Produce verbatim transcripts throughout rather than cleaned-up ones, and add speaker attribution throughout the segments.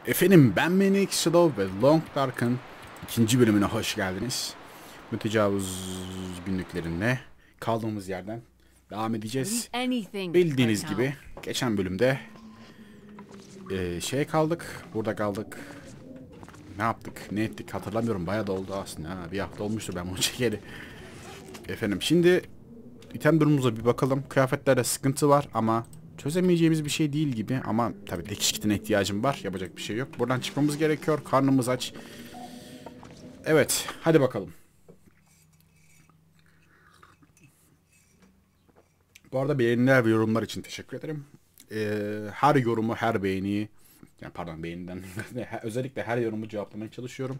Speaker 1: Efendim ben Minik Slow ve Long Dark'ın ikinci bölümüne hoş geldiniz. Mütecavüz günlüklerinde kaldığımız yerden devam edeceğiz. Bildiğiniz gibi geçen bölümde e, şeye kaldık, burada kaldık. Ne yaptık, ne ettik hatırlamıyorum, bayağı da oldu aslında. Ha, bir hafta olmuştur ben bunu çekeli. Efendim şimdi item durumumuza bir bakalım. Kıyafetlerde sıkıntı var ama çözemeyeceğimiz bir şey değil gibi, ama tabii dikiş kitine ihtiyacım var. Yapacak bir şey yok. Buradan çıkmamız gerekiyor. Karnımız aç. Evet, hadi bakalım. Bu arada beğeniler ve yorumlar için teşekkür ederim. Ee, her yorumu, her beğeniyi, yani pardon beğeniden özellikle her yorumu cevaplamaya çalışıyorum.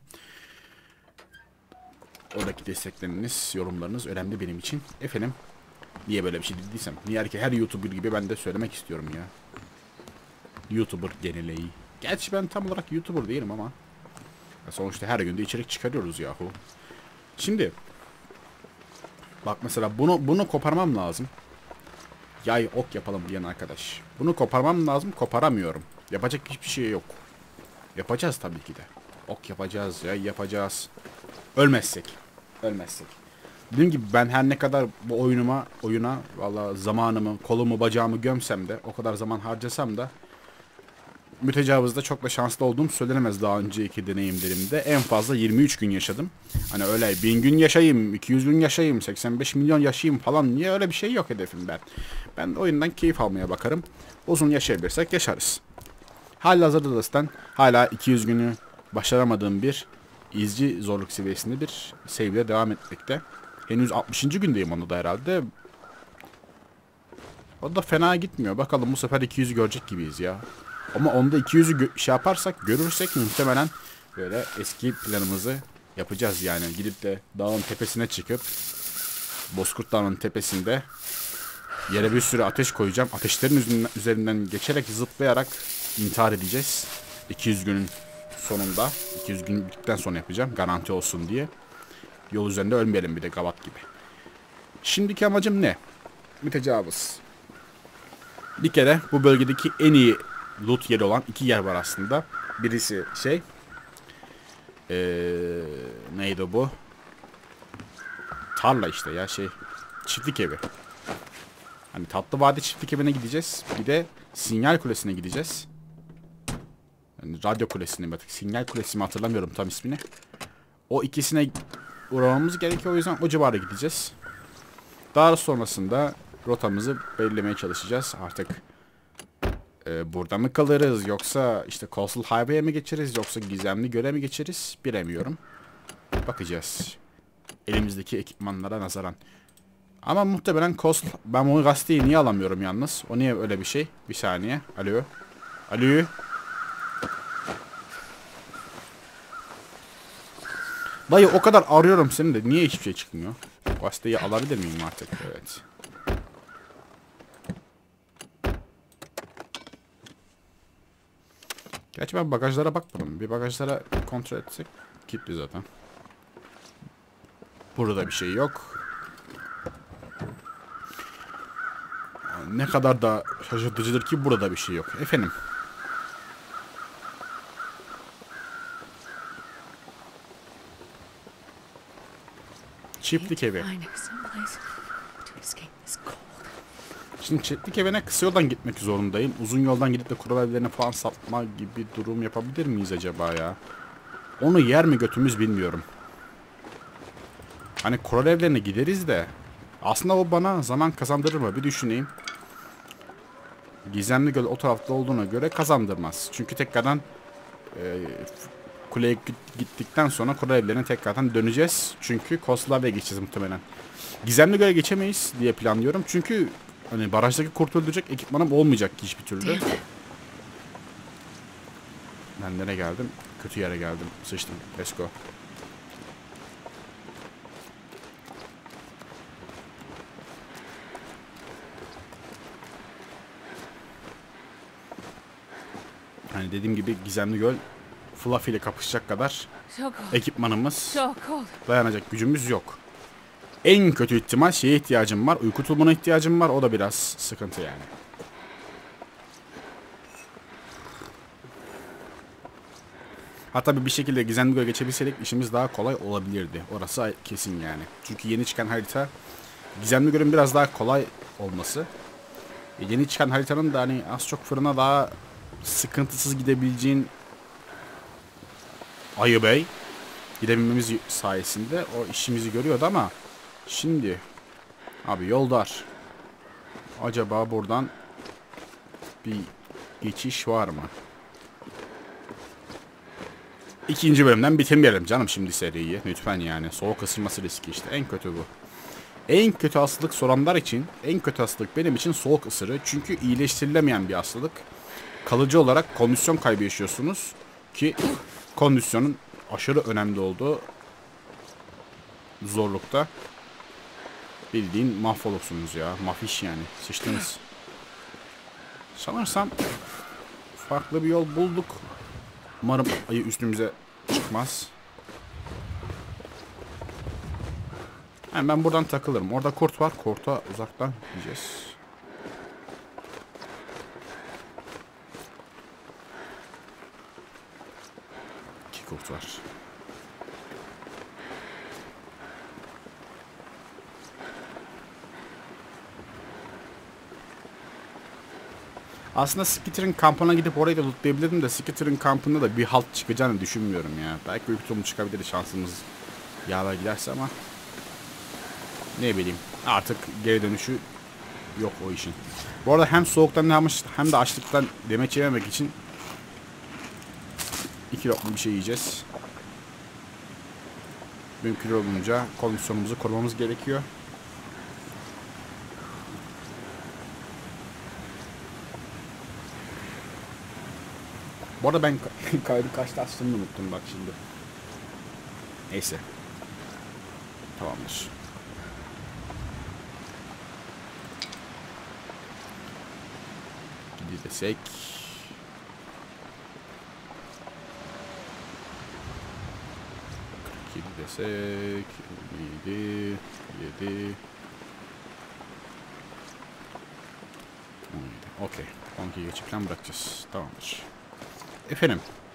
Speaker 1: Oradaki destekleriniz, yorumlarınız önemli benim için. Efendim, niye böyle bir şey dediysem, niye herke her YouTuber gibi ben de söylemek istiyorum ya. YouTuber geneleği. Gerçi ben tam olarak YouTuber değilim ama sonuçta her gün de içerik çıkarıyoruz yahu. Şimdi bak mesela bunu bunu koparmam lazım. Yay ok yapalım diyen arkadaş. Bunu koparmam lazım, koparamıyorum. Yapacak hiçbir şey yok. Yapacağız tabii ki de. Ok yapacağız, yay yapacağız. Ölmezsek. Ölmezsek. Dediğim gibi ben her ne kadar bu oyunuma, oyuna valla zamanımı, kolumu, bacağımı gömsem de, o kadar zaman harcasam da mütecavızda çok da şanslı olduğum söylenemez daha önceki deneyimlerimde. En fazla yirmi üç gün yaşadım. Hani öyle bin gün yaşayayım, iki yüz gün yaşayayım, seksen beş milyon yaşayayım falan, niye, öyle bir şey yok hedefim ben. Ben oyundan keyif almaya bakarım. Uzun yaşayabilirsek yaşarız. Halihazırda da zaten hala iki yüz günü başaramadığım bir izci zorluk seviyesinde bir save'le devam etmekte. Henüz altmışıncı gündeyim onu da herhalde. O da fena gitmiyor. Bakalım bu sefer iki yüzü görecek gibiyiz ya. Ama onda iki yüzü şey yaparsak, görürsek muhtemelen böyle eski planımızı yapacağız yani. Gidip de dağın tepesine çıkıp Bozkurt Dağı'nın tepesinde yere bir sürü ateş koyacağım. Ateşlerin üzerinden geçerek, zıplayarak intihar edeceğiz. iki yüz günün sonunda. iki yüz gün bittikten sonra yapacağım. Garanti olsun diye. Yol üzerinde ölmeyelim bir de gavat gibi. Şimdiki amacım ne? Mütecavız. Bir kere bu bölgedeki en iyi loot yeri olan iki yer var aslında. Birisi şey. Ee, neydi bu? Tarla işte ya, şey. Çiftlik evi. Hani Tatlı Vadi çiftlik evine gideceğiz. Bir de Sinyal Kulesi'ne gideceğiz. Yani radyo kulesine mi artık? Sinyal Kulesi mi, hatırlamıyorum tam ismini. O ikisine uğramamız gerekiyor. O yüzden o civarı gideceğiz. Daha sonrasında rotamızı belirlemeye çalışacağız. Artık e, burada mı kalırız, yoksa işte Coastal Highway'e mi geçeriz, yoksa gizemli göle mi geçeriz bilemiyorum. Bakacağız. Elimizdeki ekipmanlara nazaran. Ama muhtemelen Coastal... Ben bu gazeteyi niye alamıyorum yalnız? O niye öyle bir şey? Bir saniye. Alo. Alo. Dayı o kadar arıyorum seni de niye hiçbir şey çıkmıyor? Gazeteyi alabilir miyim artık? Evet. Gerçi ben bagajlara bakmadım. Bir bagajlara kontrol etsek kilitli zaten. Burada bir şey yok. Ne kadar da şaşırtıcıdır ki burada bir şey yok. Efendim. Çiftlik evi. Şimdi çiftlik evine kısa yoldan gitmek zorundayım. Uzun yoldan gidip de kural evlerine falan satma gibi durum yapabilir miyiz acaba ya? Onu yer mi götümüz bilmiyorum. Hani kural evlerine gideriz de aslında o bana zaman kazandırır mı? Bir düşüneyim. Gizemli Göl o tarafta olduğuna göre kazandırmaz. Çünkü tekrardan e, kuleye gittikten sonra kural evlerine tekrardan döneceğiz. Çünkü Koslava'ya geçeceğiz muhtemelen. Gizemli Göl'e geçemeyiz diye planlıyorum. Çünkü hani barajdaki kurt öldürecek ekipmanım olmayacak hiçbir türlü. Ben nereye geldim? Kötü yere geldim. Sıçtım. Let's go. Hani dediğim gibi Gizemli Göl Fluffy ile kapışacak kadar ekipmanımız, dayanacak gücümüz yok. En kötü ihtimal şeye ihtiyacım var. Uyku tulumuna ihtiyacım var. O da biraz sıkıntı yani. Hatta bir şekilde gizemli göle geçebilseydik işimiz daha kolay olabilirdi. Orası kesin yani. Çünkü yeni çıkan harita gizemli gölün biraz daha kolay olması. E yeni çıkan haritanın da hani az çok fırına daha sıkıntısız gidebileceğin Ayı Bey gidebilmemiz sayesinde o işimizi görüyordu ama şimdi abi yol dar. Acaba buradan bir geçiş var mı? İkinci bölümden bitirmeyelim canım şimdi seriyi. Lütfen yani. Soğuk ısınması riski işte. En kötü bu. En kötü hastalık soranlar için, en kötü hastalık benim için soğuk ısırığı. Çünkü iyileştirilemeyen bir hastalık. Kalıcı olarak kondisyon kaybı yaşıyorsunuz. Ki kondisyonun aşırı önemli olduğu zorlukta. Bildiğin mahvolursunuz ya. Mafiş yani. Sıçtınız. Sanırsam farklı bir yol bulduk. Umarım ayı üstümüze çıkmaz. Yani ben buradan takılırım. Orada kurt var. Kurta uzaktan gideceğiz. İki kurt var. Aslında Skitter'ın kampına gidip orayı da lootlayabilirdim de Skitter'ın kampında da bir halt çıkacağını düşünmüyorum ya. Belki büyük ihtimalle çıkabilir şansımız yaver giderse ama ne bileyim artık geri dönüşü yok o işin. Bu arada hem soğuktan hem de açlıktan demeç yememek için iki lokma bir şey yiyeceğiz. Mümkün olunca kondisyonumuzu korumamız gerekiyor. Bu arada ben kaydı kaçta açtığımı unuttum bak şimdi. Neyse. Tamamdır. Gidi desek. kırk yedi desek. yedi. yedi. Okey. on ikiye geçip falan bırakacağız. Tamamdır. Efendim.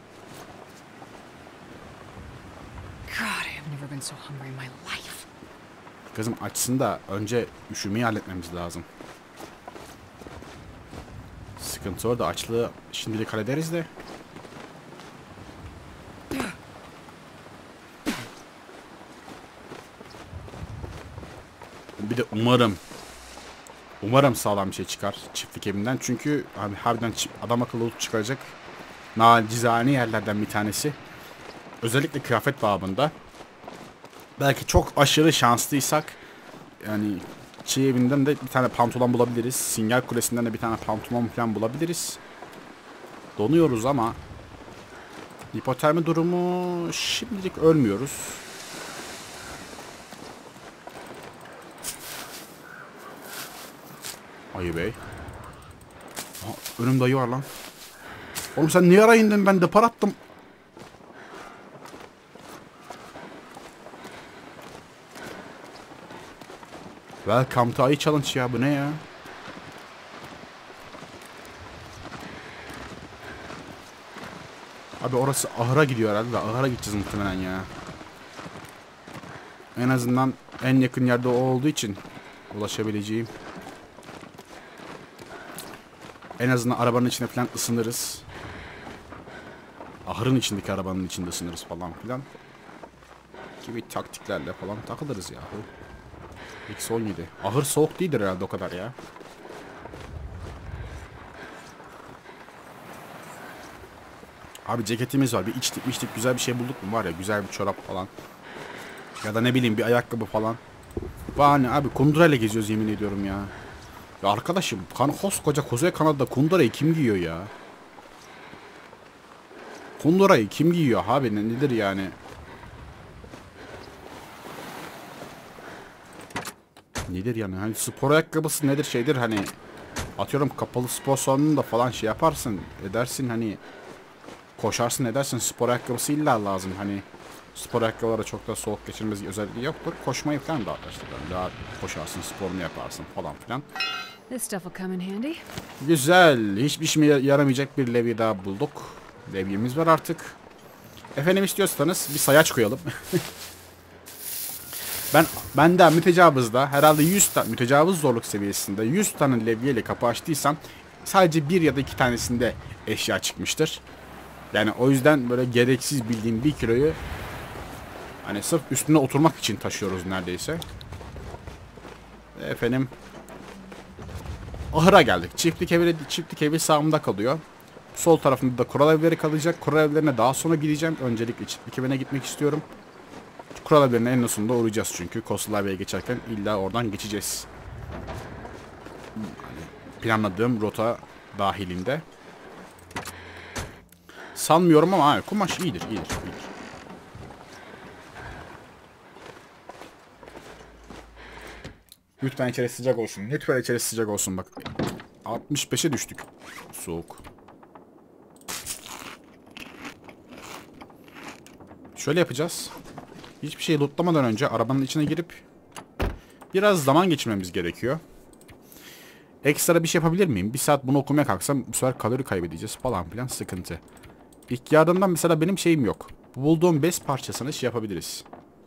Speaker 2: God, I've never been so hungry in my life.
Speaker 1: Kızım açsın da önce üşümeyi halletmemiz lazım. Sıkıntı orada, açlığı şimdilik hallederiz de. Bir de umarım umarım sağlam bir şey çıkar çiftlik evinden. Çünkü hani harbiden adam akıllı loot çıkaracak nacizane yerlerden bir tanesi. Özellikle kıyafet babında. Belki çok aşırı şanslıysak yani çiğ evinden de bir tane pantolon bulabiliriz. Sinyal kulesinden de bir tane pantolon falan bulabiliriz. Donuyoruz ama hipotermi durumu şimdilik ölmüyoruz. Ayı Bey. Aha, önümde ayı var lan. Oğlum sen niye ara indin? Ben depar attım. Welcome to ayı challenge ya. Bu ne ya? Abi orası ahıra gidiyor herhalde. Ahıra gideceğiz muhtemelen ya. En azından en yakın yerde o olduğu için ulaşabileceğim. En azından arabanın içine falan ısınırız. Ahırın içindeki arabanın içinde ısınırız falan filan. Gibi taktiklerle falan takılırız ya. Eksi on yedi. Ahır soğuk değildir herhalde o kadar ya. Abi ceketimiz var. Bir içtik içtik güzel bir şey bulduk mu var ya. Güzel bir çorap falan. Ya da ne bileyim bir ayakkabı falan. Bahane abi kundurayla geziyoruz yemin ediyorum ya. Ya arkadaşım kan koskoca Kuzey Kanada'da kundurayı kim giyiyor ya? Kundurayı kim giyiyor abi ne, nedir yani? Nedir yani? Hani spor ayakkabısı nedir şeydir hani atıyorum kapalı spor salonunda falan şey yaparsın edersin hani koşarsın edersin spor ayakkabısı illa lazım hani spor ayakkabılara çok da soğuk geçirmez özelliği yoktur. Koşmayı falan da arkadaşlar daha koşarsın sporunu yaparsın falan filan.
Speaker 2: This stuff will come in handy.
Speaker 1: Güzel. Hiçbir işime yaramayacak bir levye daha bulduk. Levyemiz var artık. Efendim istiyorsanız bir sayaç koyalım. ben benden mütecavızda herhalde yüz tane mütecavız zorluk seviyesinde yüz tane levyeyle kapı açtıysam sadece bir ya da iki tanesinde eşya çıkmıştır. Yani o yüzden böyle gereksiz bildiğim bir kiloyu hani sırf üstüne oturmak için taşıyoruz neredeyse. Efendim ahıra geldik. Çiftlik evi, çiftlik evi sağımda kalıyor. Sol tarafında da kural evleri kalacak. Kural evlerine daha sonra gideceğim. Öncelikle çiftlik evine gitmek istiyorum. Kural evlerine en sonunda uğrayacağız çünkü. Koslavya'ya geçerken illa oradan geçeceğiz. Planladığım rota dahilinde. Sanmıyorum ama hayır, kumaş iyidir, iyidir, iyidir. Lütfen içeri sıcak olsun. Lütfen içeri sıcak olsun bak. altmış beşe düştük. Soğuk. Şöyle yapacağız. Hiçbir şey lootlamadan önce arabanın içine girip biraz zaman geçirmemiz gerekiyor. Ekstra bir şey yapabilir miyim? Bir saat bunu okumaya kalksam bu sefer kalori kaybedeceğiz falan filan, sıkıntı. İlk yardımdan mesela benim şeyim yok. Bulduğum bez parçasını şey yapabiliriz.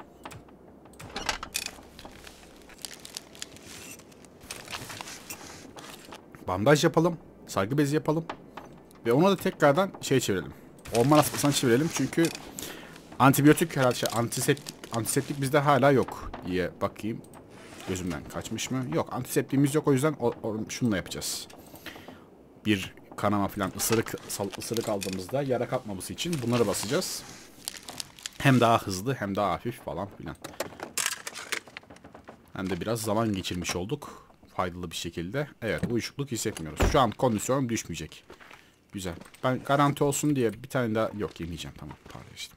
Speaker 1: Bandaj yapalım. Sargı bezi yapalım. Ve ona da tekrardan şey çevirelim. Orman asmasına çevirelim çünkü antibiyotik herhalde şey, antiseptik, antiseptik bizde hala yok diye bakayım. Gözümden kaçmış mı? Yok, antiseptiğimiz yok, o yüzden o, o, şununla yapacağız. Bir kanama falan, ısırık ısırık aldığımızda yara kapmaması için bunları basacağız. Hem daha hızlı hem daha hafif falan filan. Hem de biraz zaman geçirmiş olduk. Faydalı bir şekilde. Evet, uyuşukluk hissetmiyoruz. Şu an kondisyonum düşmeyecek. Güzel. Ben garanti olsun diye bir tane daha yok yemeyeceğim. Tamam, pardon işte.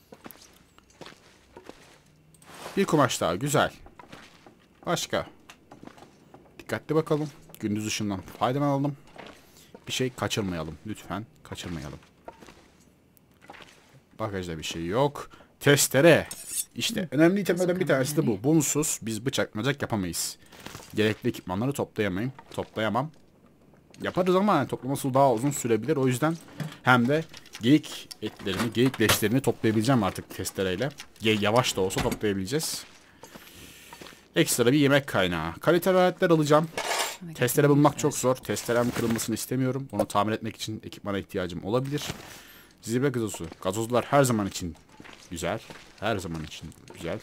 Speaker 1: Bir kumaş daha, güzel. Başka. Dikkatli bakalım. Gündüz ışığından faydalanalım. Bir şey kaçırmayalım. Lütfen kaçırmayalım. Bagajda bir şey yok. Testere. İşte önemli itemlerden bir tanesi de bu. Bunsuz biz bıçak bıçak yapamayız. Gerekli ekipmanları toplayamayım. Toplayamam. Yaparız ama yani toplaması daha uzun sürebilir. O yüzden hem de geyik etlerini, geyik leşlerini toplayabileceğim artık testereyle. Yavaş da olsa toplayabileceğiz. Ekstra bir yemek kaynağı. Kaliteli aletler alacağım. Testere bulmak çok zor. Testerem kırılmasını istemiyorum. Onu tamir etmek için ekipmana ihtiyacım olabilir. Zirve gazozu. Gazozlar her zaman için güzel. Her zaman için güzel.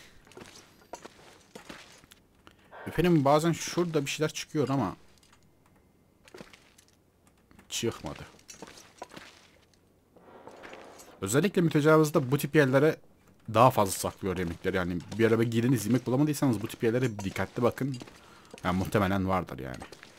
Speaker 1: Efendim bazen şurada bir şeyler çıkıyor ama çıkmadı. Özellikle mütecavızda bu tip yerlere daha fazla saklıyor yemekleri. Yani bir araba girdiniz, yemek bulamadıysanız bu tip yerlere dikkatli bakın. Yani muhtemelen vardır yani.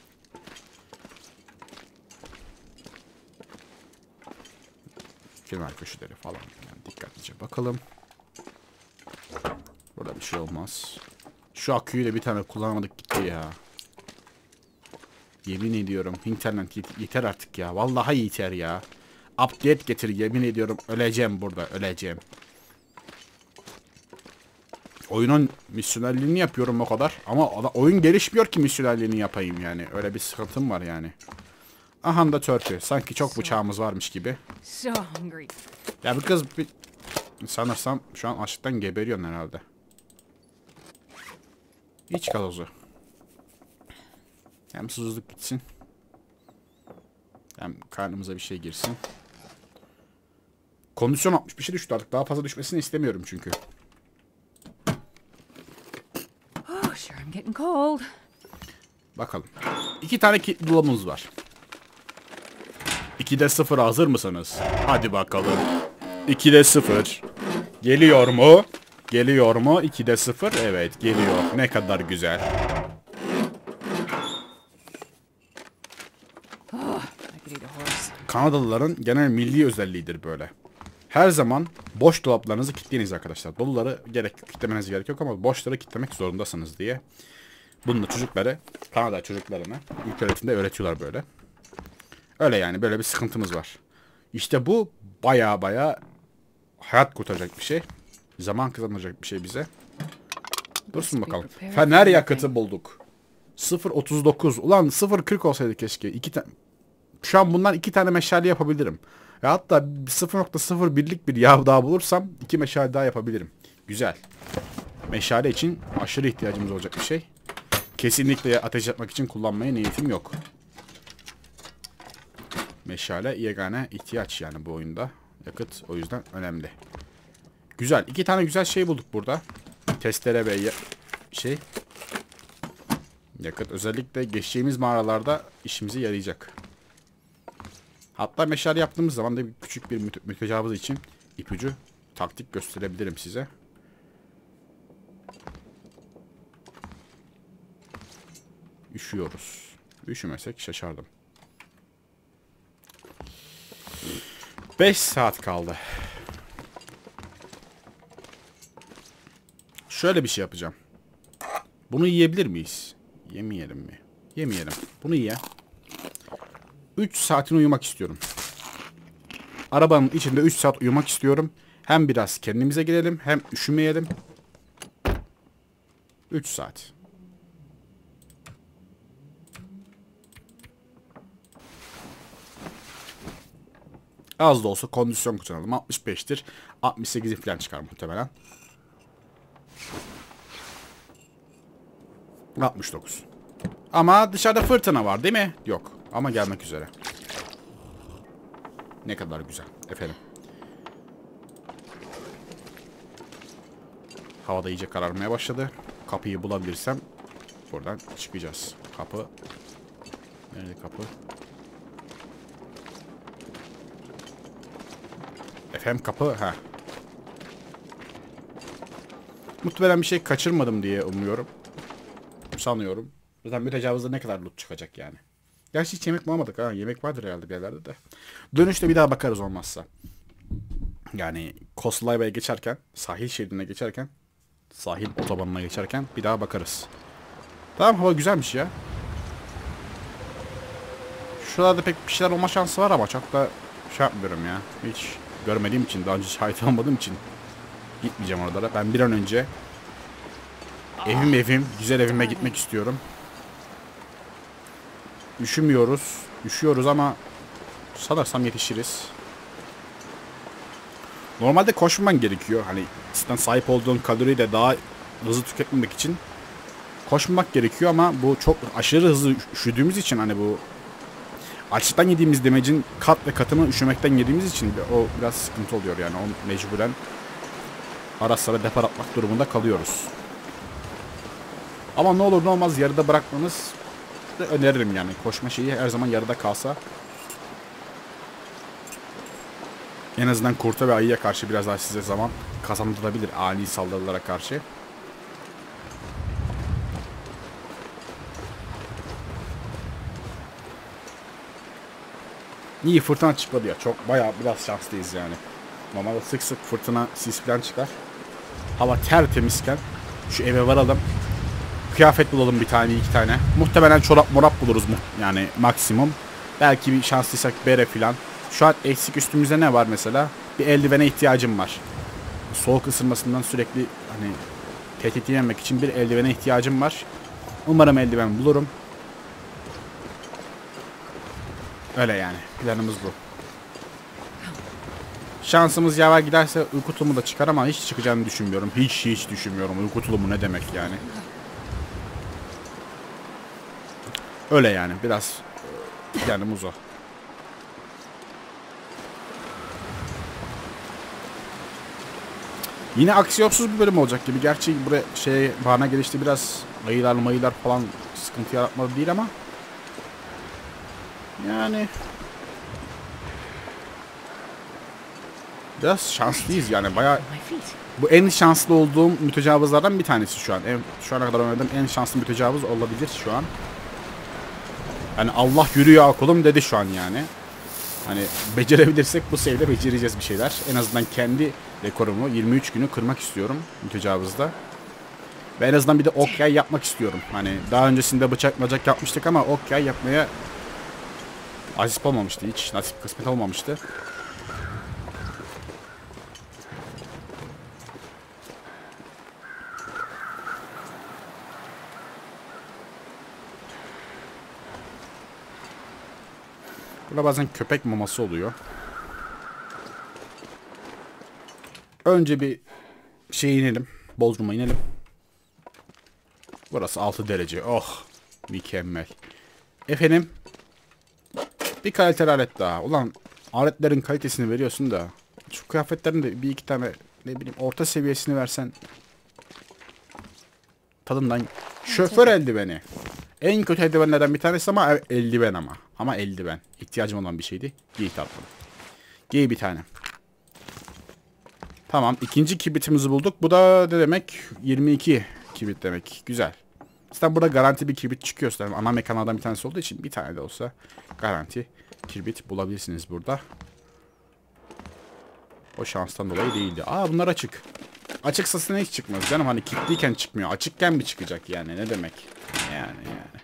Speaker 1: Kenar köşeleri falan. Yani dikkatlice bakalım. Burada bir şey olmaz. Şu aküyü de bir tane kullanamadık gitti ya. Yemin ediyorum. İnternet yeter artık ya. Vallahi yeter ya. Update getir, yemin ediyorum. Öleceğim burada. Öleceğim. Oyunun misyonerliğini yapıyorum o kadar. Ama oyun gelişmiyor ki misyonerliğini yapayım yani. Öyle bir sıkıntım var yani. Aha da törpü. Sanki çok bıçağımız varmış gibi.
Speaker 2: So hungry.
Speaker 1: Ya bu kız bir... Sanırsam şu an açlıktan geberiyorsun herhalde. İç gazozu. Hem susuzluk gitsin. Hem karnımıza bir şey girsin. Kondisyon altmış bir şey düştü artık. Daha fazla düşmesini istemiyorum çünkü.
Speaker 2: Oh, sure I'm getting cold.
Speaker 1: Bakalım. İki tane kilitli dolabımız var. ikide sıfır hazır mısınız? Hadi bakalım. ikide sıfır. Geliyor mu? Geliyor mu? ikide sıfır. Evet geliyor. Ne kadar güzel.
Speaker 2: Oh, I could eat a horse.
Speaker 1: Kanadalıların genel milli özelliğidir böyle. Her zaman boş dolaplarınızı kilitleyiniz arkadaşlar. Doluları gerek kilitlemeniz gerek yok ama boşları kilitlemek zorundasınız diye. Bunu da çocukları, Kanada çocuklarına ilk öğretimde öğretiyorlar böyle. Öyle yani, böyle bir sıkıntımız var. İşte bu baya baya hayat kurtaracak bir şey. Zaman kazanacak bir şey bize. Dursun bakalım. Fener yakıtı bulduk. sıfır otuz dokuz. Ulan sıfır kırk olsaydı keşke. İki tane. Şu an bundan iki tane meşale yapabilirim. Ve hatta sıfır nokta sıfır birlik bir yağ daha bulursam iki meşale daha yapabilirim. Güzel. Meşale için aşırı ihtiyacımız olacak bir şey. Kesinlikle ateş yapmak için kullanmaya niyetim yok. Meşale yegane ihtiyaç yani bu oyunda. Yakıt o yüzden önemli. Güzel. İki tane güzel şey bulduk burada. Testere ve şey. Yakıt özellikle geçeceğimiz mağaralarda işimize yarayacak. Hatta meşale yaptığımız zaman da bir küçük bir müte mütecavız için ipucu taktik gösterebilirim size. Üşüyoruz. Üşümesek şaşardım. beş saat kaldı. Şöyle bir şey yapacağım. Bunu yiyebilir miyiz? Yemeyelim mi? Yemeyelim. Bunu ye. üç saatin uyumak istiyorum. Arabanın içinde üç saat uyumak istiyorum. Hem biraz kendimize gelelim hem üşümeyelim. üç saat. Az da olsa kondisyon kullanalım. altmış beştir. altmış sekizi falan çıkar muhtemelen. altmış dokuz. Ama dışarıda fırtına var değil mi? Yok. Ama gelmek üzere. Ne kadar güzel. Efendim. Havada iyice kararmaya başladı. Kapıyı bulabilirsem buradan çıkacağız. Kapı. Nerede kapı? Efendim kapı. Ha. Muhtemelen bir şey kaçırmadım diye umuyorum. Sanıyorum. Zaten mütecavızda ne kadar loot çıkacak yani. Gerçi hiç yemek bulamadık ha. Yemek vardır herhalde bir yerlerde de. Dönüşte bir daha bakarız olmazsa. Yani Coastline'a geçerken, sahil şeridine geçerken, sahil otobanına geçerken bir daha bakarız. Tamam, hava güzelmiş ya. Şuralarda pek bir şeyler olma şansı var ama çok da şey yapmıyorum ya. Hiç görmediğim için, daha önce şahit olmadığım için gitmeyeceğim oralara. Ben bir an önce evim evim, güzel evime gitmek istiyorum. Üşümüyoruz. Üşüyoruz ama sanırsam yetişiriz. Normalde koşman gerekiyor. Hani sizden sahip olduğun kaloriyi de daha hızlı tüketmemek için koşmak gerekiyor ama bu çok aşırı hızlı üşüdüğümüz için hani bu açlıktan yediğimiz demecin kat ve katını üşümekten yediğimiz için o biraz sıkıntı oluyor yani. O mecburen ara sıra depar atmak durumunda kalıyoruz. Ama ne olur ne olmaz yarıda bırakmanız da öneririm yani. Koşma şeyi her zaman yarıda kalsa en azından kurta ve ayıya karşı biraz daha size zaman kazandırabilir ani saldırılara karşı. İyi, fırtına çıkmadı ya. Çok bayağı biraz şanslıyız yani. Normalde sık sık fırtına, sis falan çıkar. Hava tertemizken şu eve varalım. Kıyafet bulalım bir tane, iki tane. Muhtemelen çorap morap buluruz mu yani maksimum. Belki bir şanslıysak bere falan. Şu an eksik üstümüzde ne var mesela? Bir eldivene ihtiyacım var. Soğuk ısınmasından sürekli hani tehdit yememek için bir eldivene ihtiyacım var. Umarım eldiven bulurum. Öyle yani. Planımız bu. Şansımız yaver giderse uyku tulumu da çıkar ama hiç çıkacağını düşünmüyorum. Hiç hiç düşünmüyorum. Uyku tulumu ne demek yani. Öyle yani. Biraz planımız o. Yine aksiyonsuz bir bölüm olacak gibi. Gerçi buraya şey bahane gelişti, biraz ayılar mayılar falan sıkıntı yaratmadı değil ama yani biraz şanslıyız yani bayağı. Bu en şanslı olduğum mütecavızlardan bir tanesi şu an. En, şu ana kadar oynadığım en şanslı mütecavız olabilir şu an. Yani Allah yürü ya kulum dedi şu an yani. Hani becerebilirsek bu sayede becereceğiz bir şeyler. En azından kendi rekorumu yirmi üç günü kırmak istiyorum mütecavızda. Ve en azından bir de ok yay yapmak istiyorum. Hani daha öncesinde bıçak bacak yapmıştık ama ok yay yapmaya nasip olmamıştı hiç. Nasip kısmet olmamıştı. Burada bazen köpek maması oluyor. Önce bir şey inelim. Bodrum'a inelim. Burası altı derece. Oh. Mükemmel. Efendim. Bir kaliteli alet daha. Ulan aletlerin kalitesini veriyorsun da. Şu kıyafetlerin de bir iki tane ne bileyim orta seviyesini versen. Tadından. Şoför eldiveni. En kötü eldivenlerden bir tanesi ama eldiven ama. Ama eldiven. İhtiyacım olan bir şeydi. Giy tatlım. Giy bir tane. Tamam. İkinci kibritimizi bulduk. Bu da ne demek? yirmi iki kibrit demek. Güzel. Zaten burada garanti bir kibrit çıkıyor. Zaten ana mekanlardan bir tanesi olduğu için bir tane de olsa garanti kibrit bulabilirsiniz burada. O şanstan dolayı değildi. Aa bunlar açık. Açıksa ne hiç çıkmaz canım. Hani kilitliyken çıkmıyor. Açıkken mi çıkacak yani? Ne demek? Yani yani.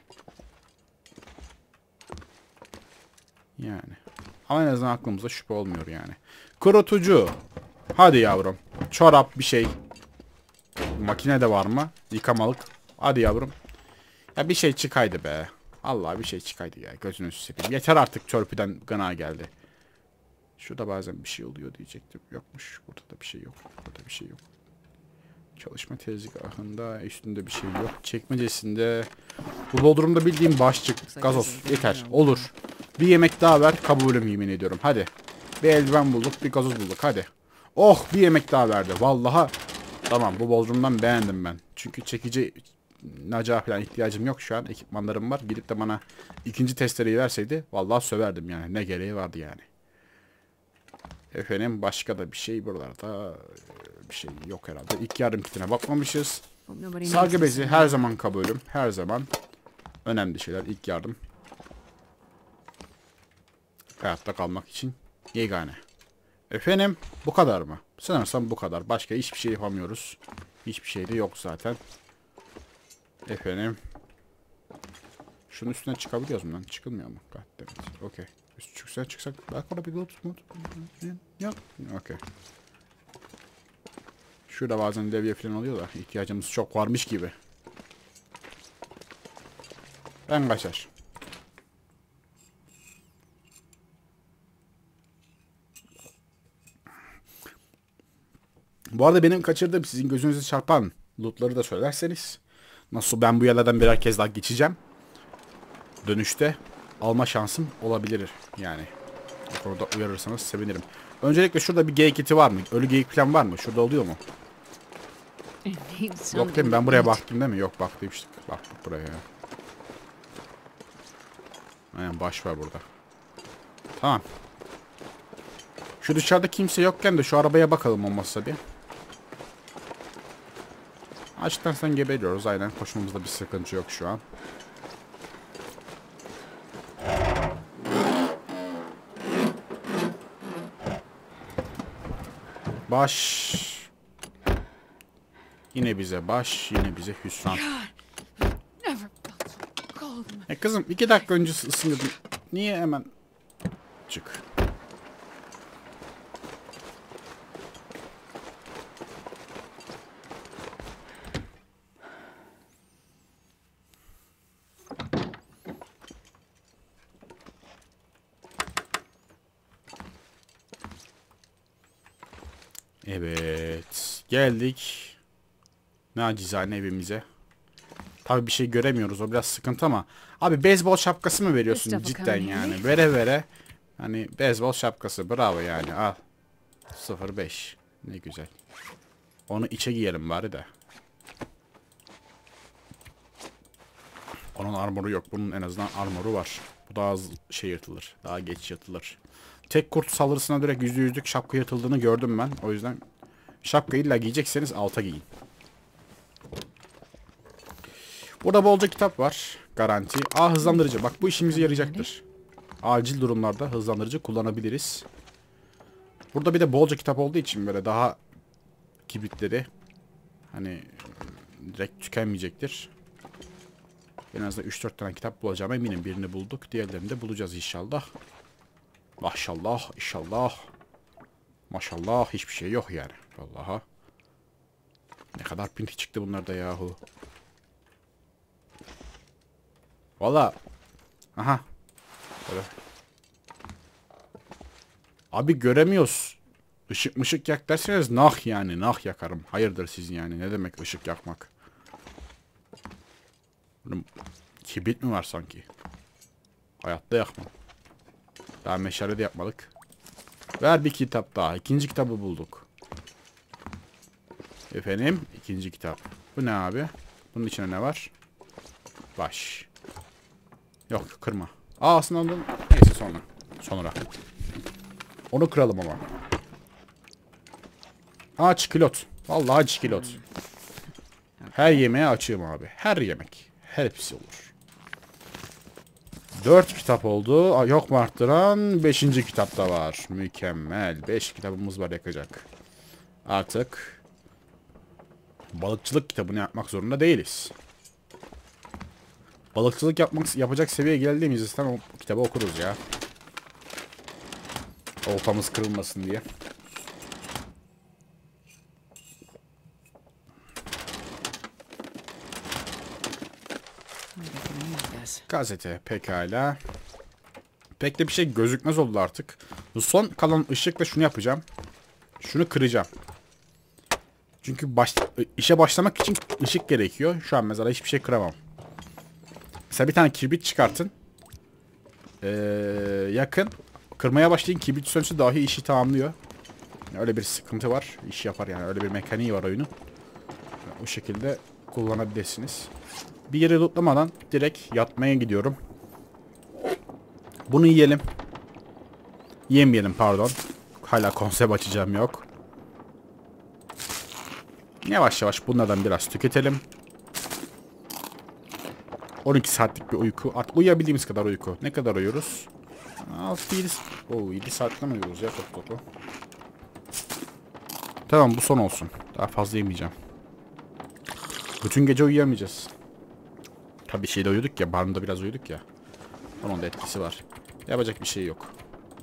Speaker 1: Yani. Ama en azından aklımızda şüphe olmuyor yani. Kurutucu. Hadi yavrum. Çorap bir şey. Makine de var mı? Yıkamalık. Hadi yavrum. Ya bir şey çıkaydı be. Allah bir şey çıkaydı ya. Gözünü seveyim. Yeter artık çörpüden gına geldi. Şurada bazen bir şey oluyor diyecektim. Yokmuş. Burada da bir şey yok. Burada bir şey yok. Çalışma tezgahında üstünde bir şey yok. Çekmecesinde. Bu Bodrum'da bildiğim başlık. Gazoz. Yeter. Olur. Bir yemek daha ver. Kabulüm yemin ediyorum. Hadi. Bir eldiven bulduk. Bir gazoz bulduk. Hadi. Oh bir yemek daha verdi. Vallahi. Tamam bu Bodrum'dan beğendim ben. Çünkü çekici naca falan ihtiyacım yok şu an. Ekipmanlarım var. Gidip de bana ikinci testereyi verseydi vallahi söverdim yani. Ne gereği vardı yani. Efendim başka da bir şey buralarda bir şey yok herhalde. İlk yardım kitine bakmamışız. Sargı bezi her zaman kabulüm. Her zaman önemli şeyler. İlk yardım. Hayatta kalmak için yegane. Efendim bu kadar mı? Sanırsam bu kadar. Başka hiçbir şey yapamıyoruz. Hiçbir şey de yok zaten. Efendim. Şunun üstüne çıkabiliyoruz mu lan? Çıkılmıyor mu? Goddammit. Okey. Üst çıksa çıksak. Belki orada bir loot mu? Yok. Okey. Şurada bazen levye falan oluyor da ihtiyacımız çok varmış gibi. Ben kaçar. Bu arada benim kaçırdığım sizin gözünüze çarpan lootları da söylerseniz. Nasıl ben bu yerlerden birer kez daha geçeceğim. Dönüşte alma şansım olabilir yani. Orada uyarırsanız sevinirim. Öncelikle şurada bir geyik iti var mı? Ölü geyik falan var mı? Şurada oluyor mu? Yok değil mi? Ben buraya baktım değil mi? Yok baktıymıştık. Baktık buraya ya. Aynen baş var burada. Tamam. Şu dışarıda kimse yokken de şu arabaya bakalım olmazsa bir. Açıktan sen geberiyoruz aynen. Koşmamızda bir sıkıntı yok şu an. Baş. Yine bize baş. Yine bize hüsran. E kızım iki dakika önce ısınıyordun. Niye hemen çık. Evet. Geldik. Nacizane evimize. Tabii bir şey göremiyoruz. O biraz sıkıntı ama. Abi beyzbol şapkası mı veriyorsun cidden yani? Vere vere. Hani beyzbol şapkası. Bravo yani. Al. sıfır beş. Ne güzel. Onu içe giyelim bari de. Onun armoru yok. Bunun en azından armoru var. Bu daha az şey yırtılır. Daha geç yırtılır. Tek kurt saldırısına direkt yüzde yüzlük şapka yırtıldığını gördüm ben. O yüzden şapkayı illa giyecekseniz alta giyin. Burada bolca kitap var. Garanti. Aa hızlandırıcı. Bak bu işimize yarayacaktır. Acil durumlarda hızlandırıcı kullanabiliriz. Burada bir de bolca kitap olduğu için böyle daha kibritleri hani direkt tükenmeyecektir. En azından üç dört tane kitap bulacağım eminim. Birini bulduk. Diğerlerini de bulacağız inşallah. Maşallah. İnşallah. Maşallah. Hiçbir şey yok yani. Vallahi. Ne kadar pinti çıktı bunlarda yahu. Valla. Aha. Böyle. Abi göremiyoruz. Işık mışık yak derseniz nah yani. Nah yakarım. Hayırdır siz yani. Ne demek ışık yakmak? Oğlum, kibrit mi var sanki? Hayatta yakmam. Daha meşale de yapmadık. Ver bir kitap daha. İkinci kitabı bulduk. Efendim, ikinci kitap. Bu ne abi? Bunun içine ne var? Baş. Yok, kırma. Aa, aslında onu... Neyse sonra. Sonra. Onu kıralım ama. Aa, çikolot. Vallahi çikolot. Her yemeğe açığım abi. Her yemek. Hepsi olur. Dört kitap oldu. Aa, yok mu arttıran? Beşinci kitapta var. Mükemmel. Beş kitabımız var yakacak. Artık balıkçılık kitabını yapmak zorunda değiliz. Balıkçılık yapmak yapacak seviyeye geldiğimizde zaten o kitabı okuruz ya. Oltamız kırılmasın diye. Gazete pekala. Pek de bir şey gözükmez oldu artık. Bu son kalan ışıkla şunu yapacağım. Şunu kıracağım. Çünkü baş, işe başlamak için ışık gerekiyor. Şu an mesela hiçbir şey kıramam. Mesela bir tane kibrit çıkartın. Ee, yakın. Kırmaya başlayın, kibrit sönse dahi işi tamamlıyor. Yani öyle bir sıkıntı var. İş yapar yani. Öyle bir mekaniği var oyunun. Yani o şekilde kullanabilirsiniz. Bir yere lootlamadan direkt yatmaya gidiyorum. Bunu yiyelim. Yemeyelim pardon. Hala konsept açacağım yok. Yavaş yavaş bunlardan biraz tüketelim. on iki saatlik bir uyku. Artık uyuyabildiğimiz kadar uyku. Ne kadar uyuyoruz? altı yedi Oo, yedi saatte mi uyuyoruz ya top topu? Tamam, bu son olsun. Daha fazla yemeyeceğim. Bütün gece uyuyamayacağız. Tabii şeyde uyuduk ya. Barında biraz uyuduk ya. Onun da etkisi var. Yapacak bir şey yok.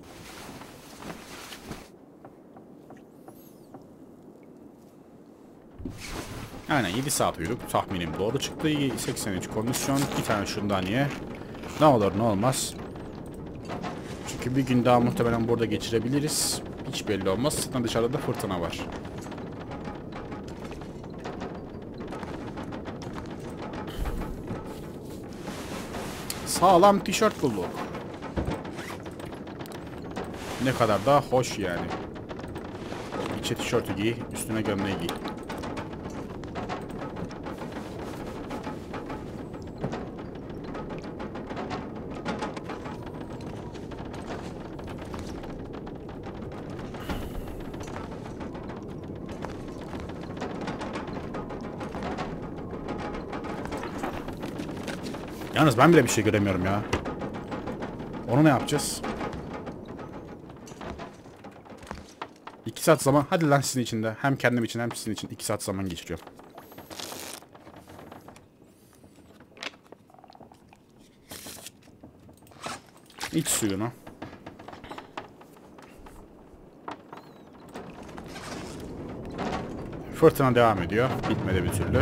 Speaker 1: Aynen yedi saat uyuduk. Tahminim doğru çıktı. seksen üç kondisyon. Bir tane şundan ye. Ne olur ne olmaz. Çünkü bir gün daha muhtemelen burada geçirebiliriz. Hiç belli olmaz. Zaten dışarıda da fırtına var. Sağlam tişört bulduk. Ne kadar da hoş yani. İçe tişörtü giy, üstüne gömleği giy. Yalnız ben bile bir şey göremiyorum ya. Onu ne yapacağız? İki saat zaman. Hadi lan sizin için de. Hem kendim için hem sizin için iki saat zaman geçiriyorum. İç suyunu. Fırtına devam ediyor. Bitmedi bir türlü.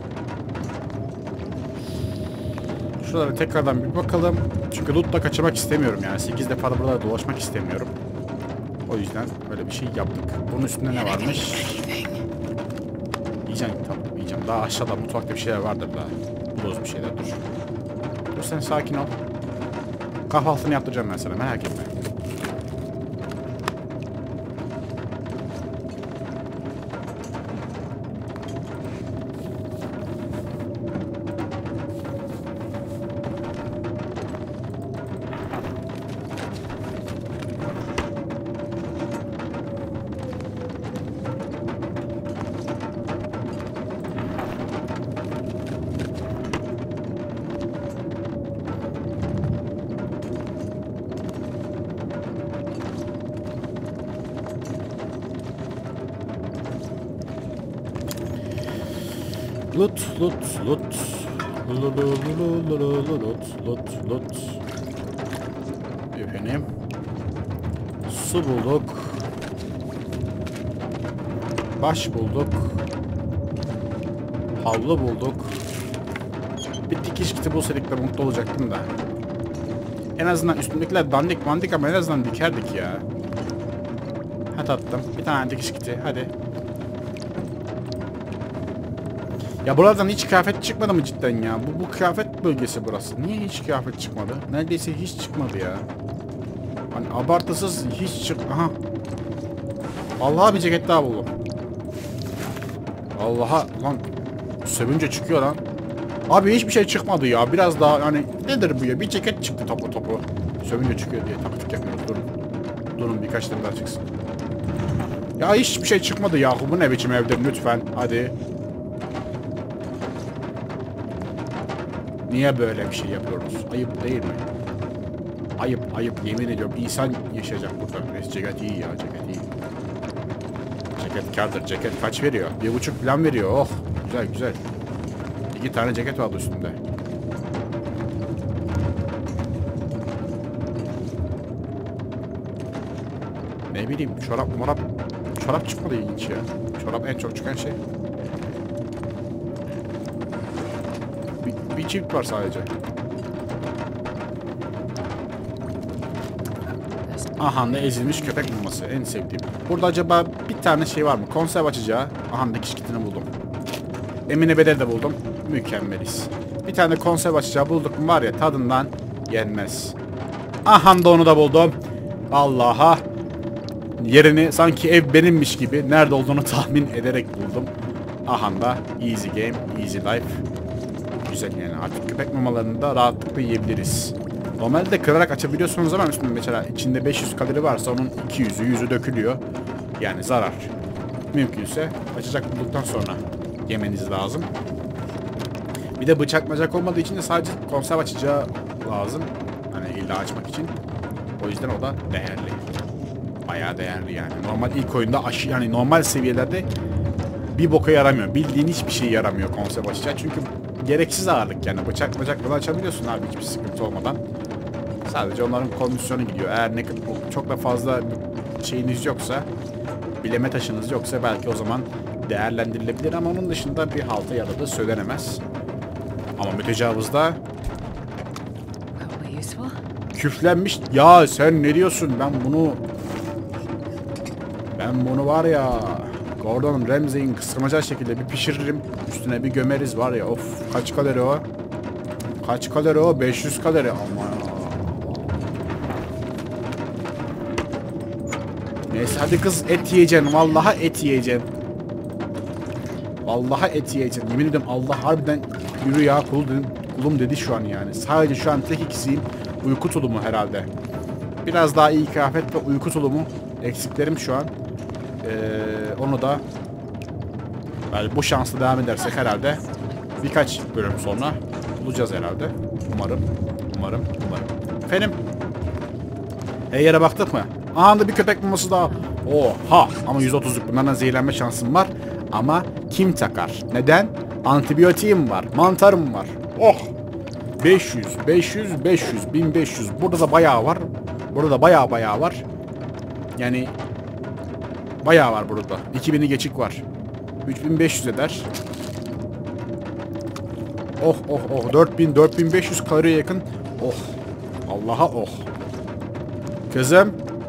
Speaker 1: Şuralara tekrardan bir bakalım. Çünkü loot'la kaçırmak istemiyorum yani. sekiz defa da buralarda dolaşmak istemiyorum. O yüzden böyle bir şey yaptık. Bunun üstünde ne varmış? Yiyeceğim, tamam yiyeceğim. Daha aşağıda mutfakta bir şeyler vardır daha. Buluruz bir şeyler, dur. Dur sen sakin ol. Kahvaltını yaptıracağım ben sana, merak etme. Loot, loot, loot. Loot, loot, loot, loot, loot. Efendim. Su bulduk. Baş bulduk. Havlu bulduk. Bir dikiş kiti bulsaydık da mutlu olacaktım da. En azından üstündekiler dandik mandik ama en azından dikerdik ya. Ha, Hadi attım. Bir tane dikiş kiti. Hadi. Ya buradan hiç kıyafet çıkmadı mı cidden ya? Bu, bu kıyafet bölgesi burası. Niye hiç kıyafet çıkmadı? Neredeyse hiç çıkmadı ya. Hani abartısız hiç çık... Aha. Allah'a bir ceket daha buldum. Allah'a lan sevince çıkıyor lan. Abi hiçbir şey çıkmadı ya. Biraz daha hani nedir bu ya? Bir ceket çıktı topu topu. Sövünce çıkıyor diye taktik yapmıyoruz. Durun. Durun birkaç tane daha çıksın. Ya hiçbir şey çıkmadı ya. Bu ne biçim evdir lütfen. Hadi. Niye böyle bir şey yapıyoruz? Ayıp değil mi? Ayıp ayıp yemin ediyorum. İnsan yaşayacak burada. Neyse ceket iyi ya ceket iyi. Ceket kârdır. Ceket kaç veriyor? Bir buçuk falan veriyor. Oh güzel güzel. İki tane ceket vardı üstünde. Ne bileyim çorap morap. Çorap çıkmadı ilginç ya. Çorap en çok çıkan şey. Bir, bir çift var sadece. Aha da ezilmiş köpek maması en sevdiğim. Burada acaba bir tane şey var mı? Konserve açacağı. Aha dikiş kitini buldum. Emine Bedel de buldum. Mükemmeliz. Bir tane konserve açacağı bulduk mu var ya tadından yenmez. Aha da onu da buldum. Allah'a. Yerini sanki ev benimmiş gibi nerede olduğunu tahmin ederek buldum. Aha da easy game, easy life. Güzel yani artık köpek mamalarını da rahatlıkla yiyebiliriz. Normalde kırarak açabiliyorsunuz ama üstünde mesela içinde beş yüz kalori varsa onun iki yüzü yüzü dökülüyor. Yani zarar. Mümkünse açacak bulduktan sonra yemeniz lazım. Bir de bıçak bacak olmadığı için de sadece konserve açacağı lazım. Hani illa açmak için. O yüzden o da değerli. Bayağı değerli yani. Normal ilk oyunda aşı yani normal seviyelerde bir boka yaramıyor. Bildiğin hiçbir şey yaramıyor konserve açacağı. Çünkü gereksiz ağırlık yani. Bıçak bacakla açabiliyorsun abi hiçbir sıkıntı olmadan. Sadece onların kondisyonu gidiyor. Eğer ne çok da fazla şeyiniz yoksa, bileme taşınız yoksa belki o zaman değerlendirilebilir ama onun dışında bir halta yaradığı söylenemez. Ama mütecavızda küflenmiş. Ya sen ne diyorsun? Ben bunu ben bunu var ya Gordon Ramsay'in kıskırmacağı şekilde bir pişiririm. Üstüne bir gömeriz var ya. Of kaç kalori o? Kaç kalori o? beş yüz kalori. Aman. Neyse hadi kız et yiyeceksin. Vallahi et yiyeceksin. Vallahi et yiyeceksin. Yemin ediyorum Allah harbiden yürü ya kul dedim, kulum dedi şu an yani. Sadece şu an tek ikisiyim. Uyku tulumu herhalde. Biraz daha iyi kıyafet ve uyku tulumu eksiklerim şu an. Ee, onu da yani bu şansla devam edersek herhalde birkaç bölüm sonra bulacağız herhalde. Umarım. Umarım. Umarım. Efendim? Her yere baktık mı? Anında bir köpek maması daha. Oha! Ama yüz otuzluk bunlardan zehirlenme şansım var. Ama kim takar? Neden? Antibiyotiğim var. Mantarım var. Oh! beş yüz, beş yüz, beş yüz, bin beş yüz. Burada da bayağı var. Burada da bayağı bayağı var. Yani bayağı var burada. iki bini geçik var. üç bin beş yüz eder. Oh oh oh. dört bin, dört bin beş yüz kaloriye yakın. Oh. Allah'a oh. Kızım.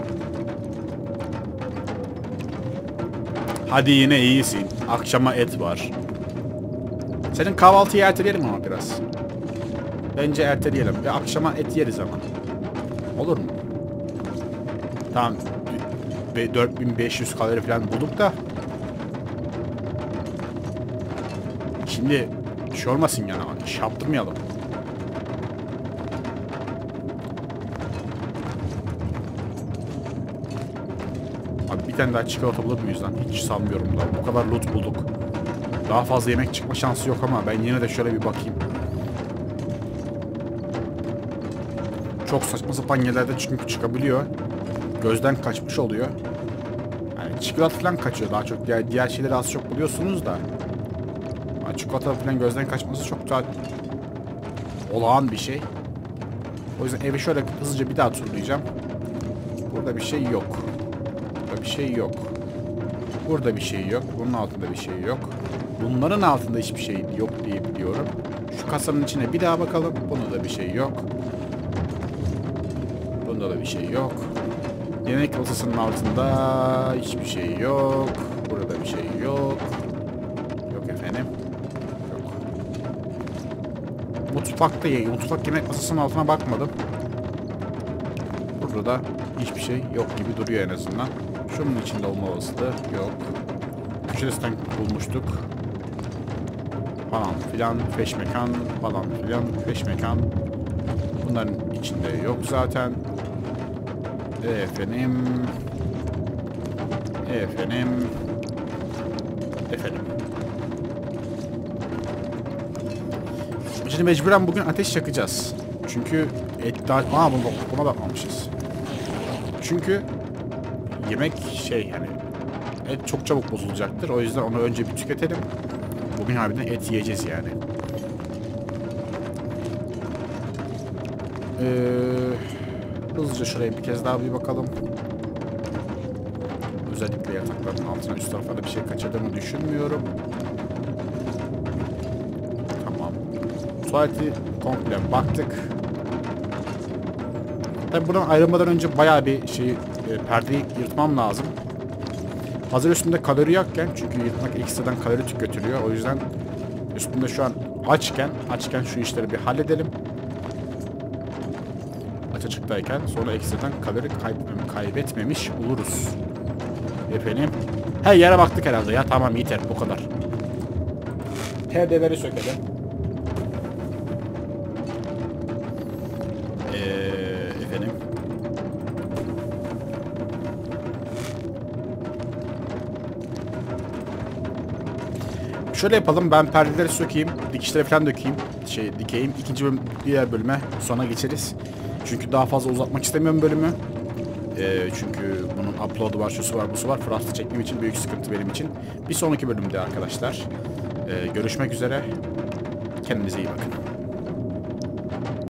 Speaker 1: Hadi yine iyisin. Akşama et var. Senin kahvaltıyı erteleyelim ama biraz. Bence erteleyelim. Ve akşama et yeriz ama. Olur mu? Tamam. dört bin beş yüz kalori falan bulduk da. Şimdi şey olmasın yani. İş yaptırmayalım. Abi bir tane daha çikolata bulur muyuz lan? Hiç sanmıyorum da. Bu kadar loot bulduk. Daha fazla yemek çıkma şansı yok ama ben yine de şöyle bir bakayım. Çok saçma sapan yerlerde çünkü çıkabiliyor. Gözden kaçmış oluyor. Yani çikolata falan kaçıyor daha çok. Diğer, diğer şeyleri az çok buluyorsunuz da. Yani çikolata falan gözden kaçması çok daha olağan bir şey. O yüzden evi şöyle hızlıca bir daha turlayacağım. Burada bir şey yok. Burada bir şey yok. Burada bir şey yok. Bunun altında bir şey yok. Bunların altında hiçbir şey yok diye biliyorum. Şu kasanın içine bir daha bakalım. Bunda da bir şey yok. Bunda da bir şey yok. Yemek masasının altında hiçbir şey yok. Burada bir şey yok. Yok efendim. Yok. Mutfakta ye mutfak yemek masasının altına bakmadım. Burada da hiçbir şey yok gibi duruyor en azından. Şunun içinde olma olasılığı yok. Köşesinden bulmuştuk. Falan filan, feşmekan, falan filan, feşmekan. Bunların içinde yok zaten. E efendim. E efendim. Efendim. Şimdi mecburen bugün ateş yakacağız. Çünkü et daha... Aa buna, buna bakmamışız. Çünkü yemek şey hani et çok çabuk bozulacaktır. O yüzden onu önce bir tüketelim. Bugün harbiden et yiyeceğiz yani. Ee, hızlıca şuraya bir kez daha bir bakalım. Özellikle yatakların altına üst tarafa da bir şey kaçırdığımı düşünmüyorum. Tamam. Tuvaleti komple baktık. Tabi buradan ayrılmadan önce bayağı bir şey e, perdeyi yırtmam lazım. Hazır üstümde kalori yokken, çünkü yırtmak ekstradan kalori götürüyor. O yüzden üstümde şu an açken, açken şu işleri bir halledelim. Aç açıktayken sonra ekstradan kalori kaybetmemiş oluruz. Efendim. Her yere baktık herhalde ya. Tamam yeter bu kadar. Perdeleri sökelim. Ee, efendim. Şöyle yapalım, ben perdeleri sökeyim, dikişleri falan dökeyim, şey dikeyim. İkinci bölüm, diğer bölüme sonra geçeriz. Çünkü daha fazla uzatmak istemiyorum bölümü. Ee, çünkü bunun upload'u var, şusu var, busu var. Frost'ı çekmem için büyük sıkıntı benim için. Bir sonraki bölümde arkadaşlar. Ee, görüşmek üzere. Kendinize iyi bakın.